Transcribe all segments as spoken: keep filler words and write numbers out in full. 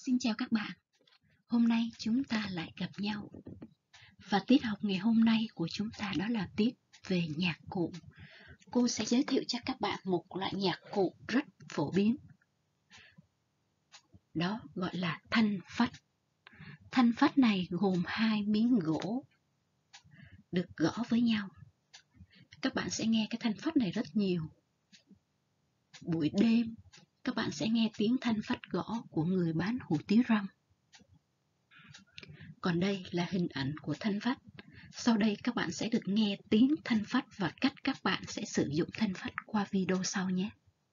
Xin chào các bạn, hôm nay chúng ta lại gặp nhau. Và tiết học ngày hôm nay của chúng ta đó là tiết về nhạc cụ. Cô sẽ giới thiệu cho các bạn một loại nhạc cụ rất phổ biến. Đó gọi là thanh phách. Thanh phách này gồm hai miếng gỗ được gõ với nhau. Các bạn sẽ nghe cái thanh phách này rất nhiều. Buổi đêm, các bạn sẽ nghe tiếng thanh phách gõ của người bán hủ tiếu răm. Còn đây là hình ảnh của thanh phách. Sau đây các bạn sẽ được nghe tiếng thanh phách và cách các bạn sẽ sử dụng thanh phách qua video sau nhé.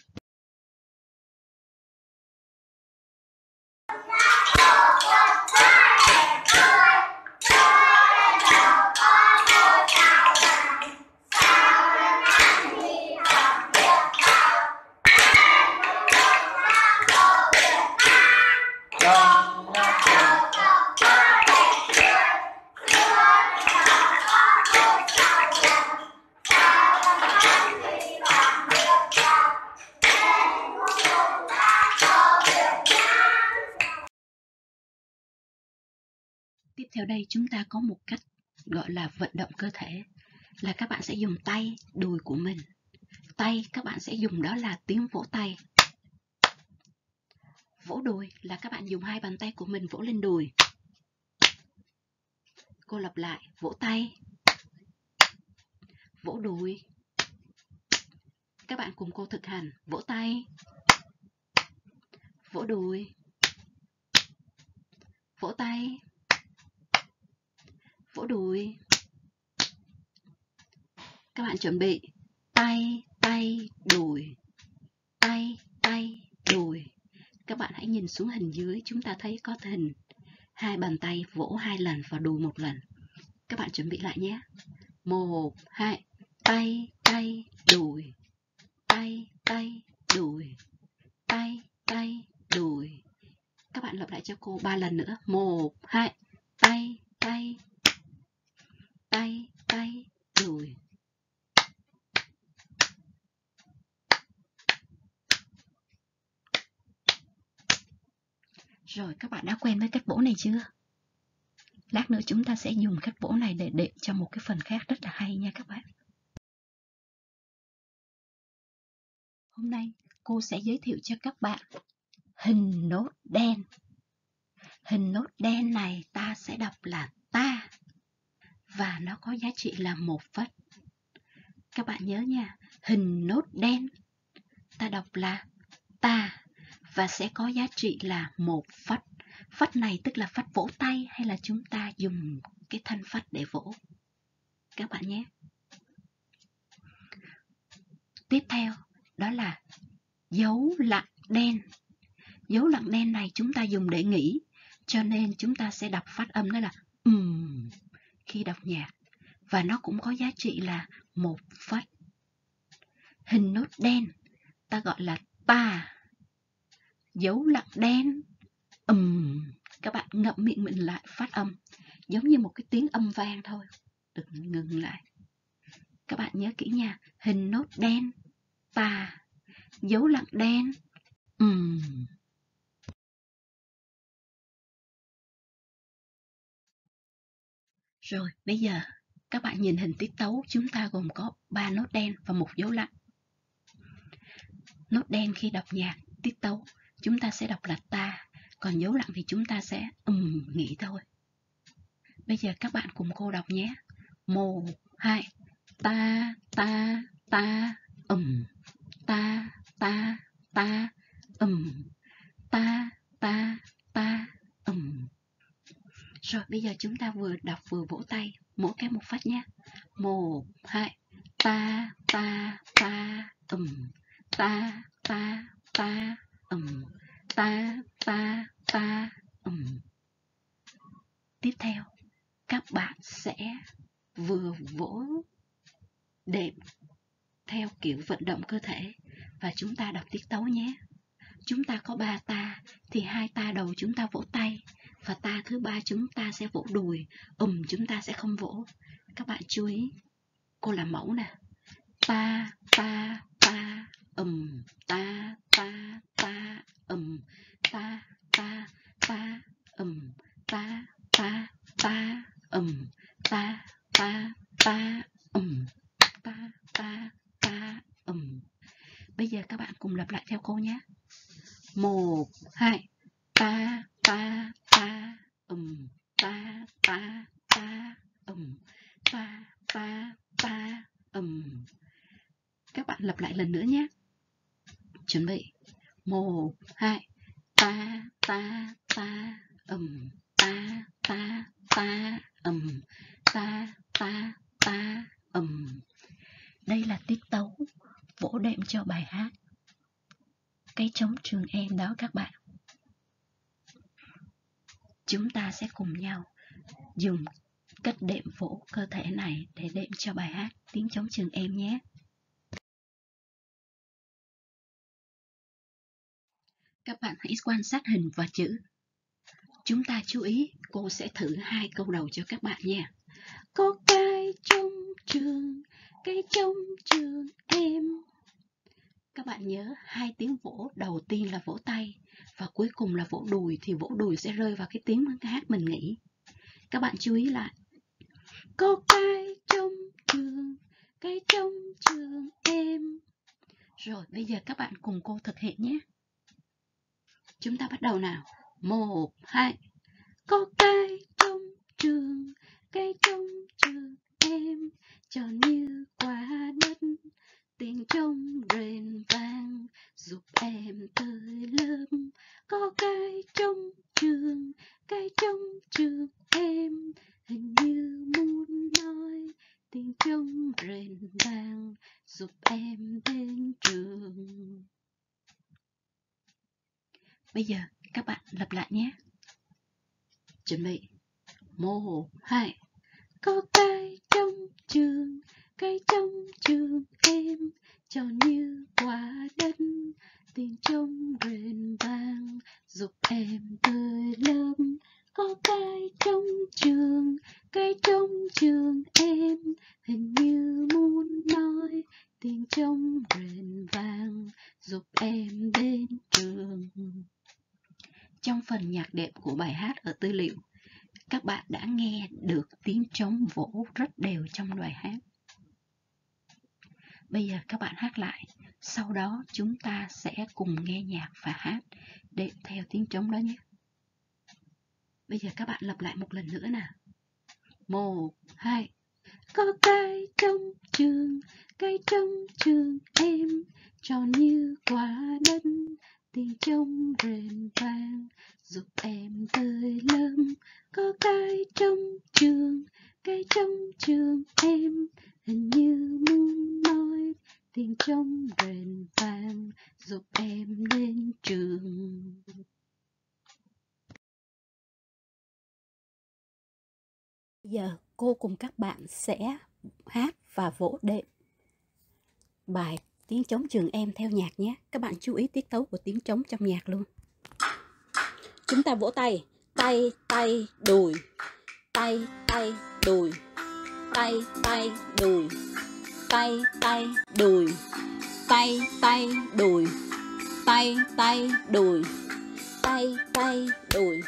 Tiếp theo đây chúng ta có một cách gọi là vận động cơ thể, là các bạn sẽ dùng tay, đùi của mình. Tay các bạn sẽ dùng đó là tiếng vỗ tay. Vỗ đùi là các bạn dùng hai bàn tay của mình vỗ lên đùi. Cô lặp lại, vỗ tay, vỗ đùi. Các bạn cùng cô thực hành, vỗ tay, vỗ đùi, vỗ tay, vỗ đùi. Các bạn chuẩn bị, tay, tay, đùi, tay, tay, đùi. Các bạn hãy nhìn xuống hình dưới, chúng ta thấy có hình hai bàn tay vỗ hai lần và đùi một lần. Các bạn chuẩn bị lại nhé. Một, hai, tay, tay, đùi, tay, tay, đùi, tay, tay, đùi. Các bạn lặp lại cho cô ba lần nữa. Một, hai, tay, tay, tay, tay, đùi. Rồi, các bạn đã quen với cách vỗ này chưa? Lát nữa chúng ta sẽ dùng cách vỗ này để đệm cho một cái phần khác rất là hay nha các bạn. Hôm nay cô sẽ giới thiệu cho các bạn hình nốt đen. Hình nốt đen này ta sẽ đọc là ta và nó có giá trị là một phách. Các bạn nhớ nha, hình nốt đen ta đọc là ta và sẽ có giá trị là một phách. Phách này tức là phách vỗ tay hay là chúng ta dùng cái thanh phách để vỗ. Các bạn nhé. Tiếp theo đó là dấu lặng đen. Dấu lặng đen này chúng ta dùng để nghỉ, cho nên chúng ta sẽ đọc phát âm đó là ừm khi đọc nhạc. Và nó cũng có giá trị là một phách. Hình nốt đen ta gọi là ta. Dấu lặng đen ừm. Các bạn ngậm miệng mình lại phát âm, giống như một cái tiếng âm vang thôi. Đừng ngừng lại. Các bạn nhớ kỹ nha. Hình nốt đen ta. Dấu lặng đen ừm. Rồi, bây giờ các bạn nhìn hình tiết tấu, chúng ta gồm có ba nốt đen và một dấu lặng. Nốt đen khi đọc nhạc, tiết tấu, chúng ta sẽ đọc là ta, còn dấu lặng thì chúng ta sẽ ừm nghĩ thôi. Bây giờ các bạn cùng cô đọc nhé. Một, hai, ta, ta, ta, ừm, ta, ta, ta, ừm, ta, ta, ta, ừm. Rồi bây giờ chúng ta vừa đọc vừa vỗ tay, mỗi cái một phát nhé. Một, hai, ta, ta, ta, ừm, ta, ta, ta, ừm, ta, ta, ta, ừm. Tiếp theo, các bạn sẽ vừa vỗ đệm theo kiểu vận động cơ thể và chúng ta đọc tiết tấu nhé. Chúng ta có ba ta, thì hai ta đầu chúng ta vỗ tay và ta thứ ba chúng ta sẽ vỗ đùi, ừm chúng ta sẽ không vỗ. Các bạn chú ý, cô làm mẫu nè. Ta, ta, ta, ừm, ta, ta, ta, ừm, ta, ta, ta, ừm, ta, ta, ta, ừm, ta, ta, ta, ừm, ta, ta, ta, ừm. Bây giờ các bạn cùng lặp lại theo cô nhé. Một, hai, ta, ta, ta, ừm, ta, ta, ta, ừm, ta, ta, ta, ừm. Các bạn lặp lại lần nữa nhé. Chuẩn bị. Một, hai, ta, ta, ta, ừm, ta, ta, ta, ừm, ta, ta, ta, ừm. Đây là tiết tấu vỗ đệm cho bài hát Cái Trống Trường Em đó các bạn. Chúng ta sẽ cùng nhau dùng cách đệm vỗ cơ thể này để đệm cho bài hát Tiếng Trống Trường Em nhé. Các bạn hãy quan sát hình và chữ. Chúng ta chú ý, cô sẽ thử hai câu đầu cho các bạn nha. Có cái trống trường, cái trống trường em. Các bạn nhớ hai tiếng vỗ đầu tiên là vỗ tay và cuối cùng là vỗ đùi, thì vỗ đùi sẽ rơi vào cái tiếng hát mình nghĩ. Các bạn chú ý lại. Có cái trống trường, cái trống trường em. Rồi bây giờ các bạn cùng cô thực hiện nhé. Chúng ta bắt đầu nào. Một, hai. Có cái trống trường, cái trống trường em, tròn như quả đất, tiếng trống rền vang giúp em tới lớp. Có cái trống trường, cái trống trường em, hình như muốn nói tiếng trống rền vang giúp em đến trường. Bây giờ các bạn lặp lại nhé. Chuẩn bị. Một, hai. Có cái trống trường, cái trống trường em, tròn như quả đất, tiếng trống rền vang giúp em tới lớp. Có cái trống trường, cái trống trường em, hình như muốn nói tiếng trống rền vang giúp em đến trường. Trong phần nhạc đệm của bài hát ở tư liệu, các bạn đã nghe được tiếng trống vỗ rất đều trong bài hát. Bây giờ các bạn hát lại, sau đó chúng ta sẽ cùng nghe nhạc và hát đệm theo tiếng trống đó nhé. Bây giờ các bạn lặp lại một lần nữa nào. Một, hai. Có cái trống trường, cái trống trường em, tròn như quả đất, tiếng trống rền vang giúp em tới lớp. Có cái trống trường, cái trống trường em, hình như muốn nói tiếng trống rền vang giúp em đến trường. Giờ cô cùng các bạn sẽ hát và vỗ đệm bài Tiếng Trống Trường Em theo nhạc nhé. Các bạn chú ý tiết tấu của tiếng trống trong nhạc luôn. Chúng ta vỗ tay, tay, tay, đùi, tay, tay, đùi, tay, tay, đùi, tay, tay, đùi, tay, tay, đùi, tay, tay, đùi, tay, tay, đùi.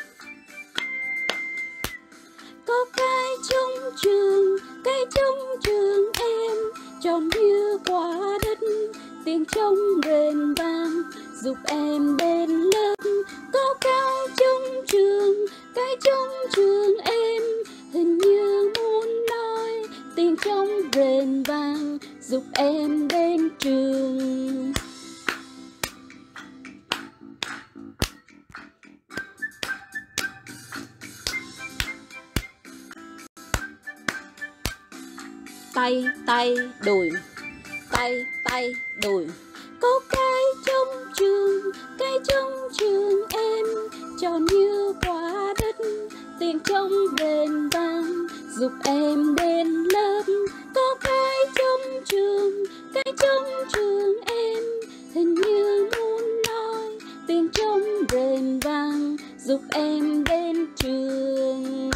Có cái trống trường, cái trống trường em, tròn như quả đất, tiếng trống rền vang giúp em đến lớp. Có cái trống trường, cái trống trường em, hình như muốn nói tiếng trống rền vang giúp em đến trường. Tay, tay, đùi, tay, tay, đùi. Có cái trống trường, cái trống trường em, tròn như quả đất, tiếng trống rền vang giúp em đến lớp. Có cái trống trường, cái trống trường em, hình như muốn nói tiếng trống rền vang giúp em đến trường.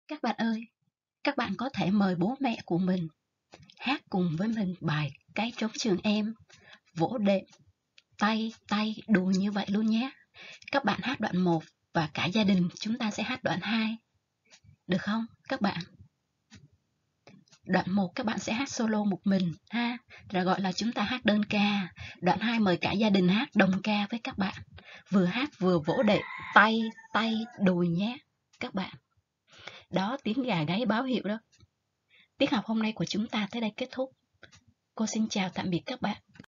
Các bạn ơi, các bạn có thể mời bố mẹ của mình hát cùng với mình bài Cái Trống Trường Em, vỗ đệm, tay, tay, đùi như vậy luôn nhé. Các bạn hát đoạn một và cả gia đình chúng ta sẽ hát đoạn hai. Được không các bạn? Đoạn một các bạn sẽ hát solo một mình ha, rồi gọi là chúng ta hát đơn ca. Đoạn hai mời cả gia đình hát đồng ca với các bạn. Vừa hát vừa vỗ đệm, tay, tay, đùi nhé các bạn. Đó, tiếng gà gáy báo hiệu đó. Tiết học hôm nay của chúng ta tới đây kết thúc. Cô xin chào tạm biệt các bạn.